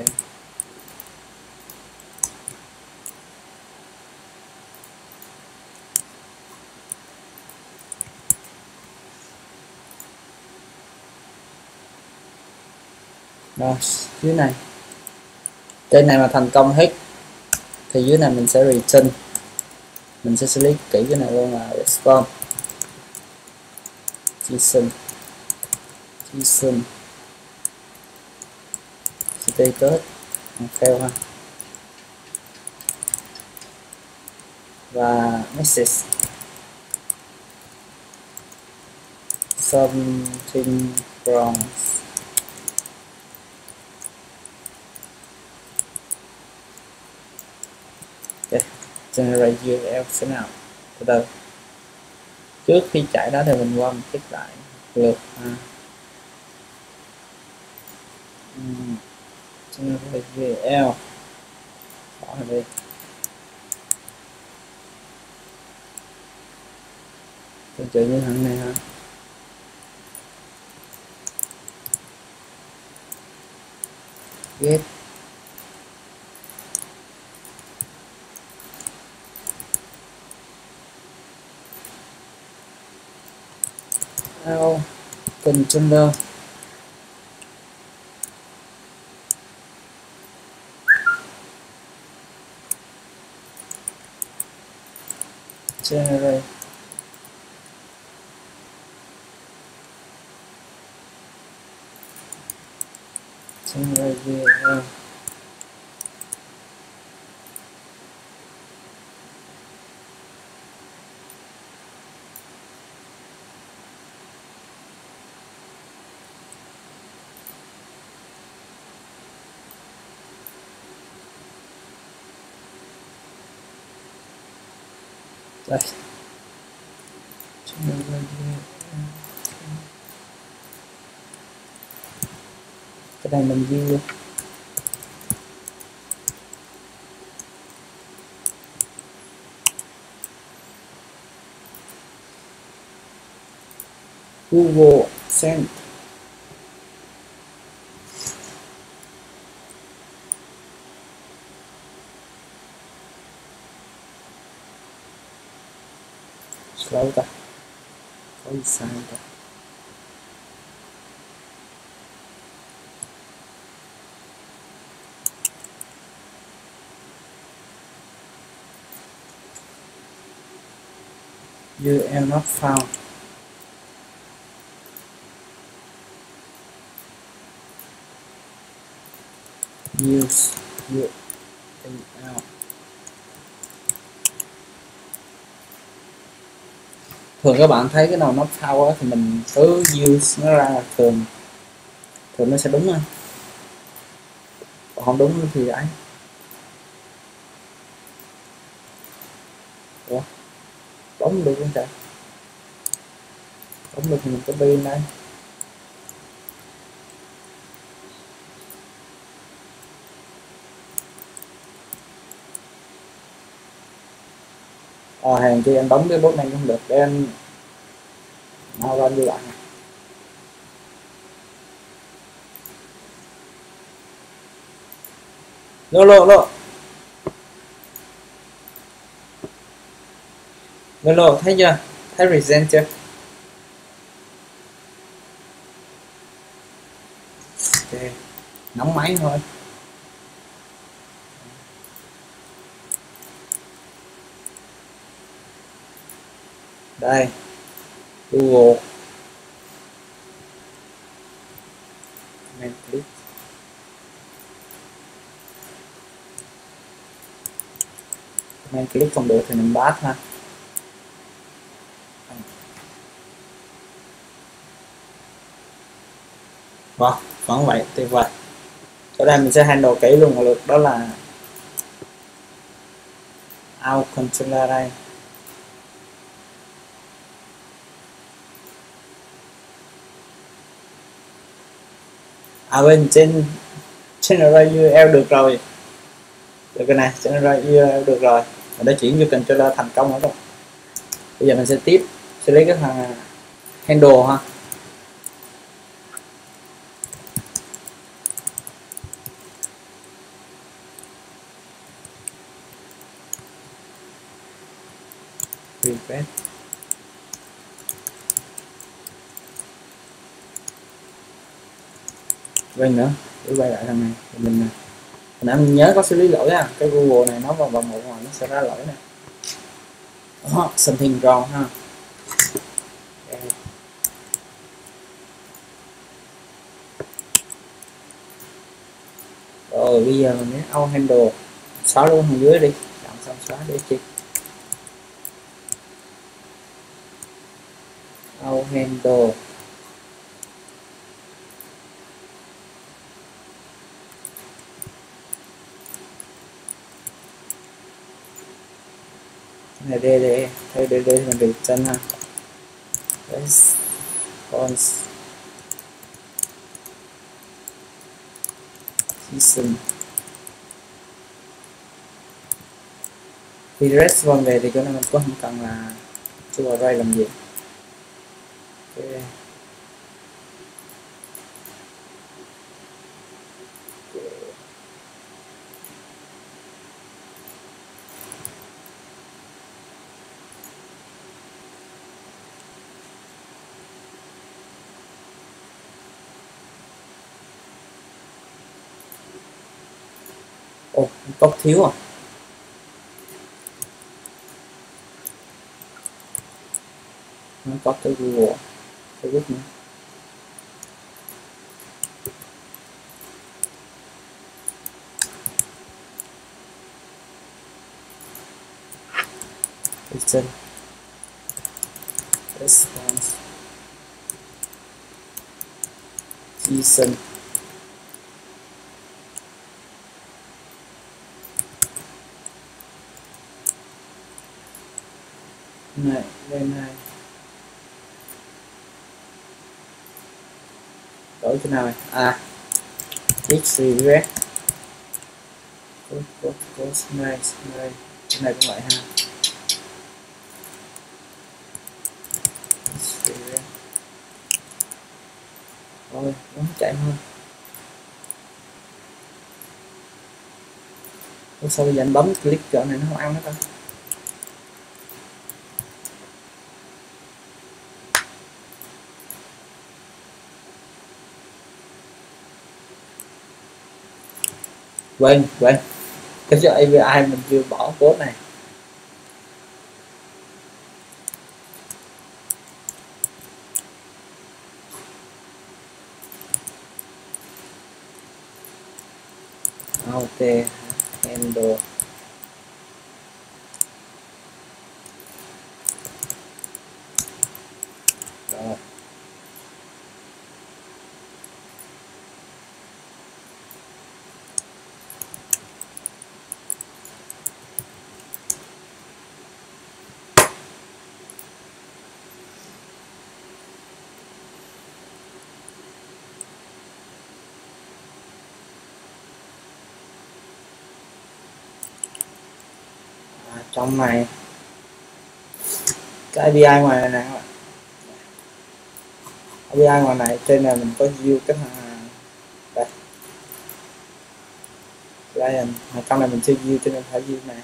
Rồi dưới này, trên này mà thành công hết thì dưới này mình sẽ return, mình sẽ xử lý kỹ cái này luôn là response JSON status theo ha, và message something wrong. Generate URL thế nào từ từ, trước khi chạy đó thì mình qua mình check lại lượt generate URL bỏ ở đây tương tự như thằng này ha. Get out controller generate URL đây. Cái này mình view luôn. Google Send. Slow ta, có gì sai ta. URL not found. Use URL. Thường các bạn thấy cái nào not found á thì mình cứ use nó ra là thường nó sẽ đúng thôi, còn không đúng thì ấy. Ủa? Bấm được không trời? Bấm được thì mình copy đây. Hàng chi anh bấm cái bút này không được, để anh nào ra như vậy. Lô thấy chưa, thấy present chưa? Ok, nóng máy thôi. Đây Google click. Click không được thì mình bắt ha. Vâng, vẫn vậy, tuyệt vời. Ở đây mình sẽ handle kỹ luôn một lượt, đó là out controller đây. Bên trên generate URL được rồi, được cái này generate URL được rồi, mình đã chuyển cho controller thành công rồi đó. Bây giờ mình sẽ sẽ lấy cái thằng handle ha. Request. Quên nữa, để quay lại thằng này mình nãy mình nhớ có xử lý lỗi ha, cái Google này nó vào vòng một ngoài nó sẽ ra lỗi này. Something wrong ha. Rồi bây giờ mình nhé out handle, xóa luôn thằng dưới đi, chọn xong xóa đi chị. Out handle này đây thay đây mình được chân ha. Response season. Khi response về thì cái này mình cũng không cần là cho array làm gì. Okay. Ồ, cốc thiếu à? Nó có tới Google, Facebook nữa. Return response season. Này lên này đổi cái nào này x request này cái này cũng vậy ha. Thôi nó chạy hơn. Sao bây giờ anh bấm click chỗ này nó không ăn hết ta? Quên cái chỗ API mình chưa bỏ code này. Auto handle rồi. Trong này cái API ngoài này nè các bạn, API ngoài này trên này mình có view cái đây client, trong này mình chưa view cho nên phải view này.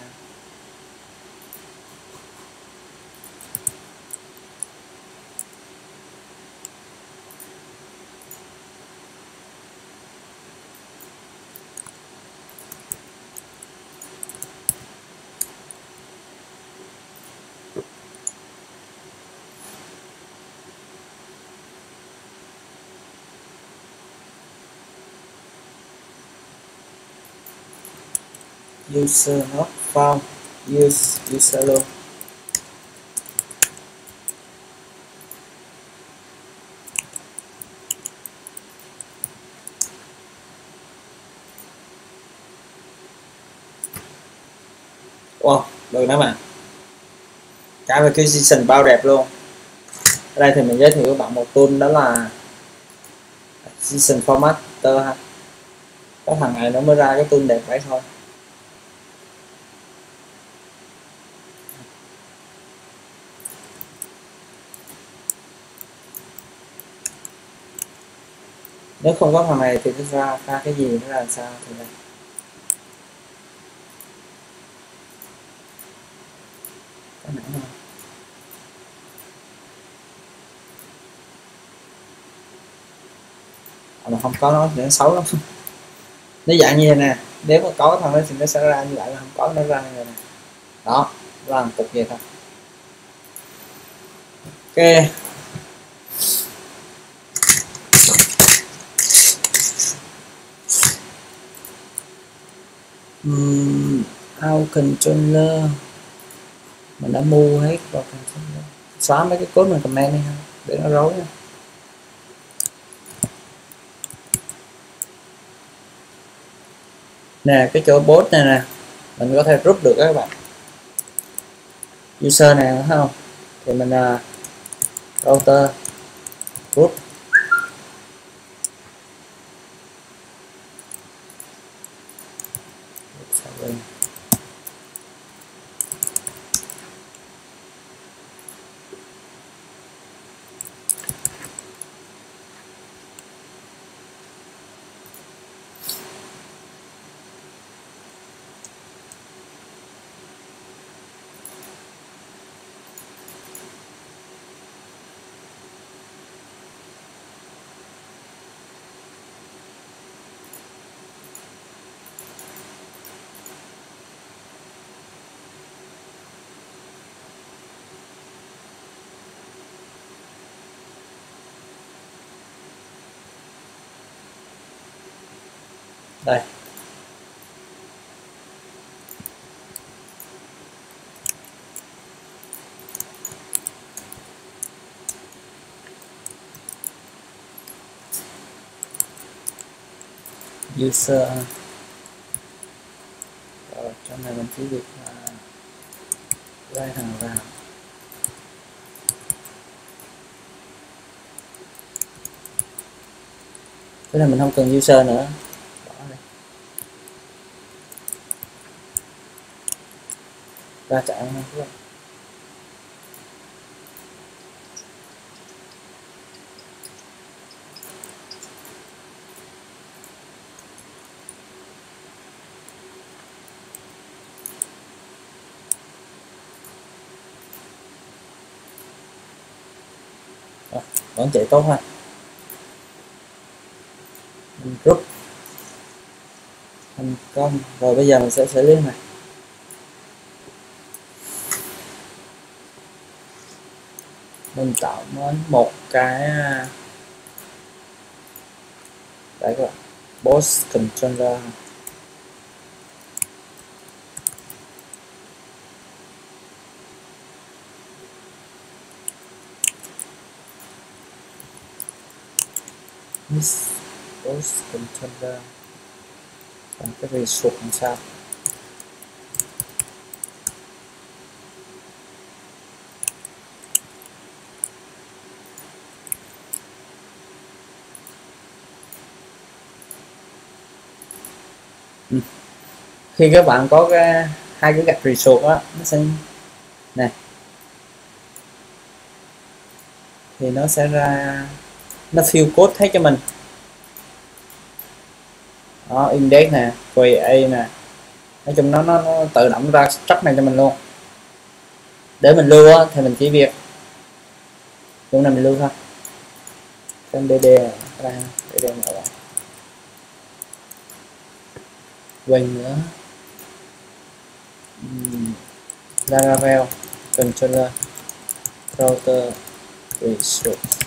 User not found, user luôn. Wow, được đó mà. Cái acquisition bao đẹp luôn. Ở đây thì mình giới thiệu với bạn một tool đó là acquisition formatter ha. Cái thằng này nó mới ra cái tool đẹp vậy thôi. Nếu không có thằng này thì nó ra cái gì, nó là sao thì đây. Cái này thôi. Mà không có nó thì nó xấu lắm. Nó dạng như thế nè, nếu mà có thằng đó thì nó sẽ ra như vậy, là không có nó ra như vậy nè. Đó, ra một cục vậy thôi. Ok. Out controller mình đã mua hết vào controller. Xóa mấy cái code mình comment đi ha, để nó rối nha. Nè cái chỗ bot này nè mình có thể rút được các bạn, user này thấy không, thì mình router rút. Đây user rồi, trong này mình chỉ việc ra hàng vào. Thế là mình không cần user nữa, bỏ đây. Ra chạy không. Vẫn chạy tốt ha. Mình rút thành công. Rồi bây giờ mình sẽ xử lý này. Mình tạo mới một cái đấy các bạn, boss controller. Boss controller. Còn cái resource làm sao? Khi các bạn có hai cái gạch resource đó, nó sẽ này, thì nó sẽ ra, nó fill code thấy cho mình đó, index nè, create nè, nói chung nó tự động ra struct này cho mình luôn. Để mình lưu á, thì mình chỉ việc chỗ này mình lưu thôi, cái dd đây, dd mở lại, quên nữa. Laravel controller router resource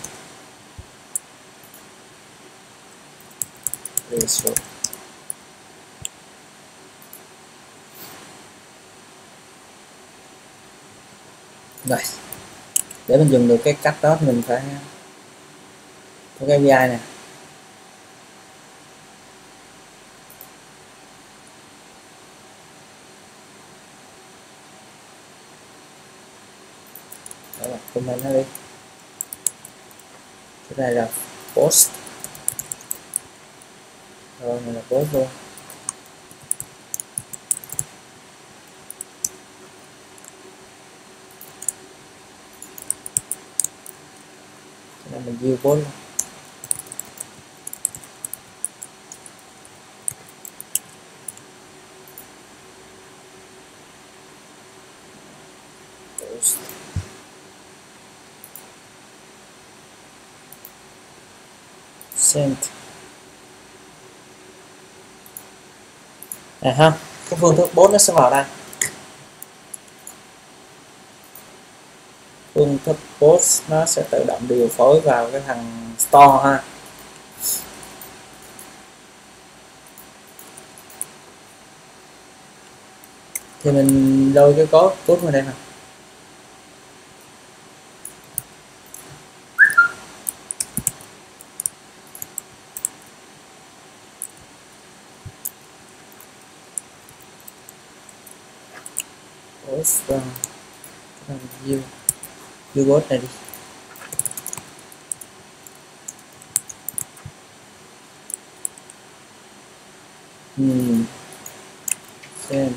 rồi. Để mình dùng được cái cách đó thì mình phải có cái API nè. Đó là comment nó đi. Cái này là post, rồi này là post luôn. Cái này mình view post luôn. Post. Send. Ha, cái phương thức post nó sẽ vào đây. Phương thức post nó sẽ tự động điều phối vào cái thằng store ha. Thì mình lôi cái code vào đây nè. Post view post này đi. Xem.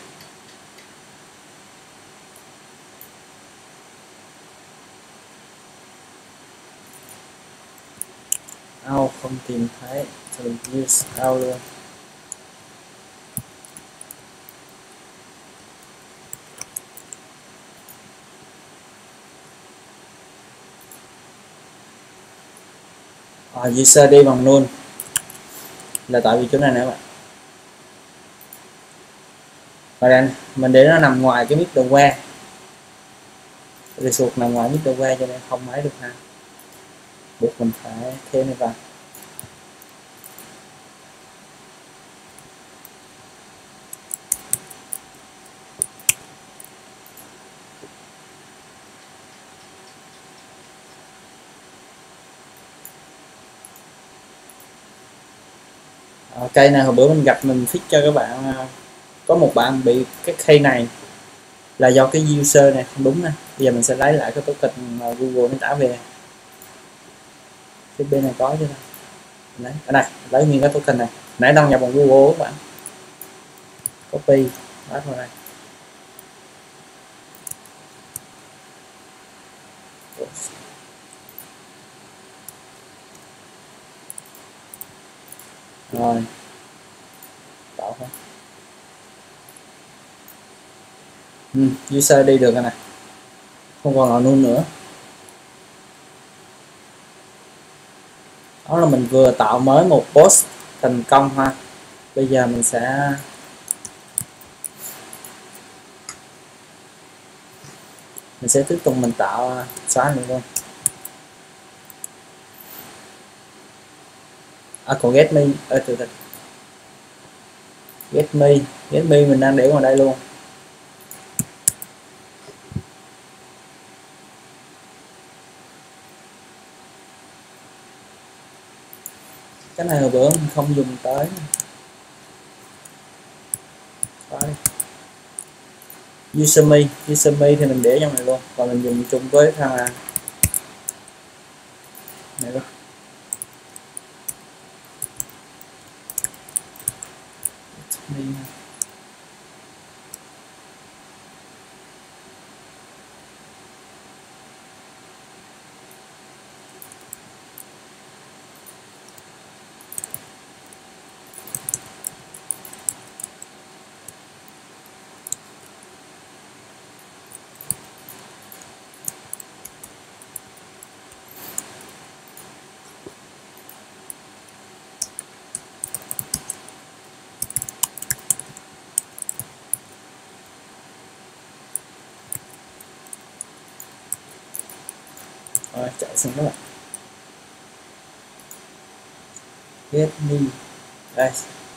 Out không tìm thấy thì mình use out luôn. User đi bằng null là tại vì chỗ này nè các bạn. Và đây mình để nó nằm ngoài cái middleware, resource nằm ngoài middleware cho nên không máy được ha, buộc mình phải thêm này vào. Cây này hồi bữa mình gặp mình fix cho các bạn, có một bạn bị cái key này là do cái user này không đúng nè. Bây giờ mình sẽ lấy lại cái token mà Google nó trả về. Cái bên này có chứ đâu. Đấy, ở đây lấy nguyên cái token này, nãy đăng nhập bằng Google các bạn, copy bắt vào đây. Rồi tạo không? User đi được rồi nè, không còn là null nữa. Đó là mình vừa tạo mới một post thành công ha. Bây giờ mình sẽ tiếp tục mình tạo xóa này luôn. Còn get me từ từ. Get me mình đang để ngoài đây luôn. Cái này hồi bữa mình không dùng tới. User me thì mình để trong này luôn, và mình dùng chung với thằng này luôn. Rồi, chạy xong các bạn. Get me đây.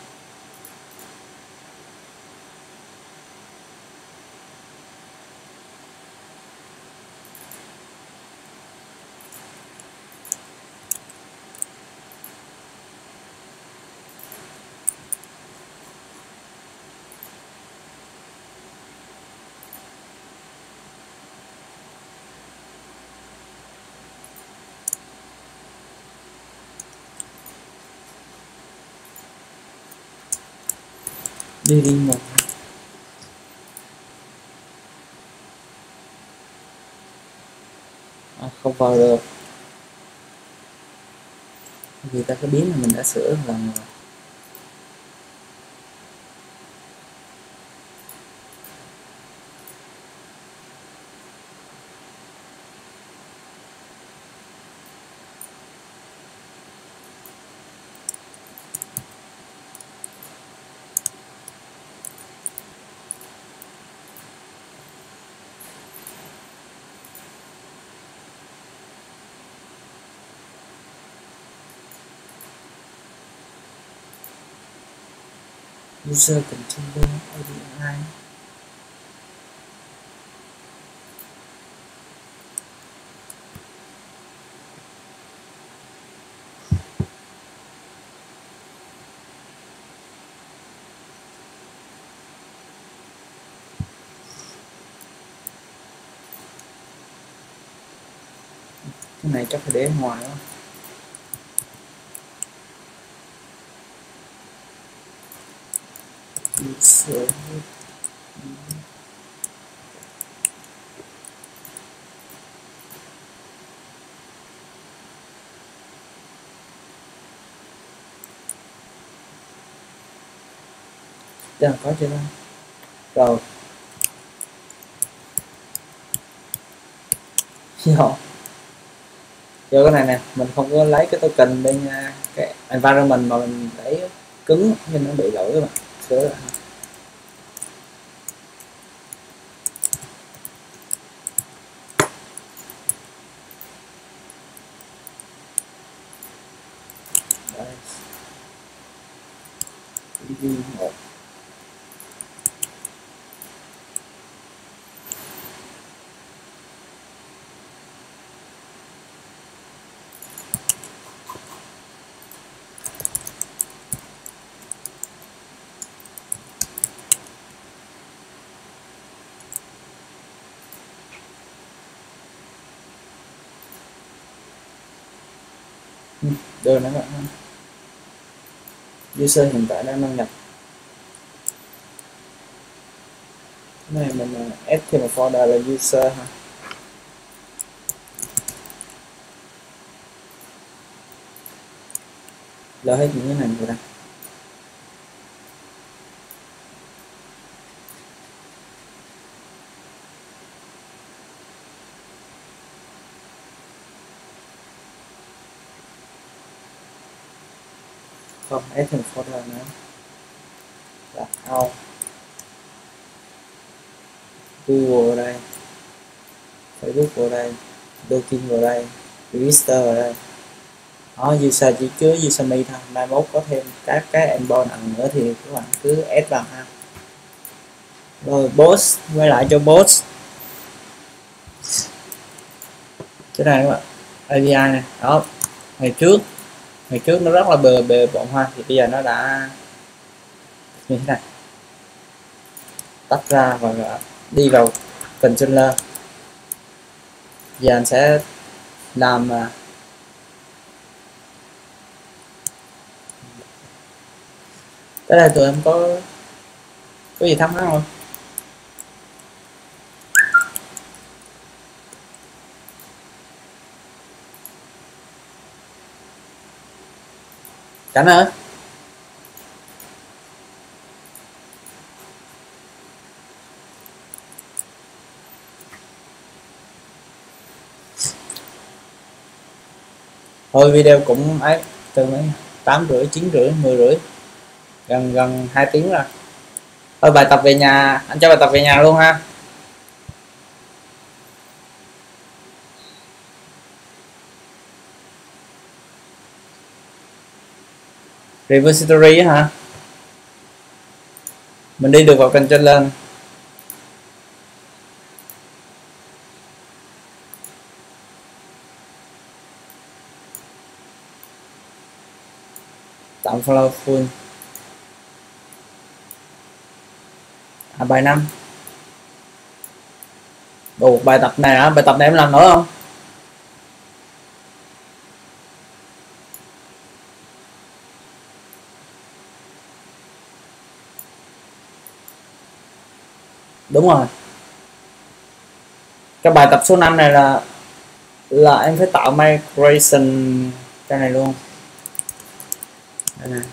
Đi một không vào được, vì ta có biến là mình đã sửa lần rồi. User controller API. Cái này chắc phải để ngoài đó. User đang có chưa đó. Rồi vô cái này nè, mình không có lấy cái token bên cái environment mà mình để cứng nên nó bị lỗi các bạn, sửa lại. Đây. Một. Đưa nó bạn. User hiện tại đang đăng nhập. Cái này mình add thêm một folder là user ha. Lo hết những cái này rồi đây. không add thêm folder nữa là out Google ở đây, Facebook vào đây, Document vào đây, Register vào đây. Đó, user chỉ chứa user me thôi, mai mốt có thêm các cái endpoint nặng nữa thì các bạn cứ add vào ha. Rồi boss, quay lại cho boss cái này các bạn, API này. Đó, ngày trước nó rất là bề bộn ha, thì bây giờ nó đã như thế này, tách ra và đi vào controller. Giờ anh sẽ làm cái này tụi em có gì thắc mắc không? Cảnh ơi, thôi video cũng ấy, từ mấy 8:30, 9:30, 10:30, gần 2 tiếng rồi. Thôi bài tập về nhà, anh cho bài tập về nhà luôn ha. Repository hả? Mình đi được vào controller. Tạm follow full. Bài 5. Ồ, bài tập này hả? Bài tập này em làm nữa không? Đúng rồi. Cái bài tập số 5 này là em phải tạo migration cái này luôn. Đây này.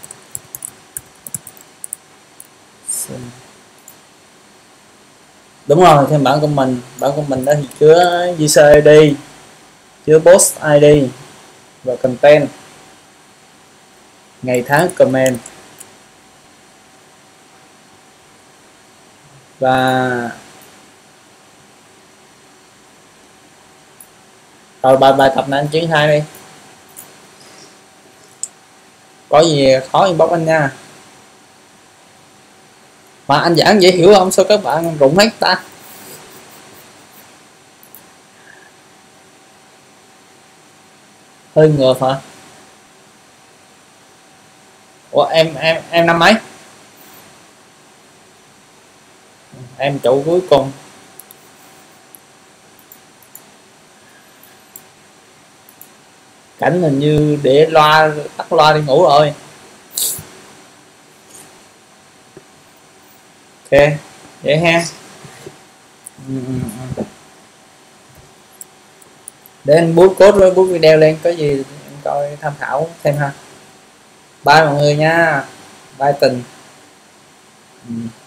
Đúng rồi, thêm bản của mình đó thì chứa user ID, chứa post ID và content, ngày tháng comment và rồi bài tập này anh triển khai đi, có gì khó inbox anh nha. Mà anh giảng dễ hiểu không, sao các bạn rụng hết ta? Hơi ngợp hả? Ủa em năm mấy? Em chỗ cuối cùng. Cảnh hình như để loa, tắt loa đi ngủ rồi. Ok, vậy ha. Để anh bút code với bút video lên, có gì em coi tham khảo thêm ha. Bye mọi người nha, bye tình.